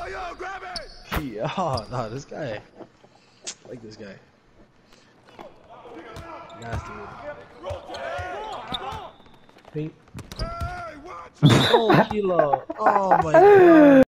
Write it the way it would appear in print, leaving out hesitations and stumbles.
Yeah, oh, no, this guy. I like this guy. Nasty. Pink. Oh, Kilo. Oh my god.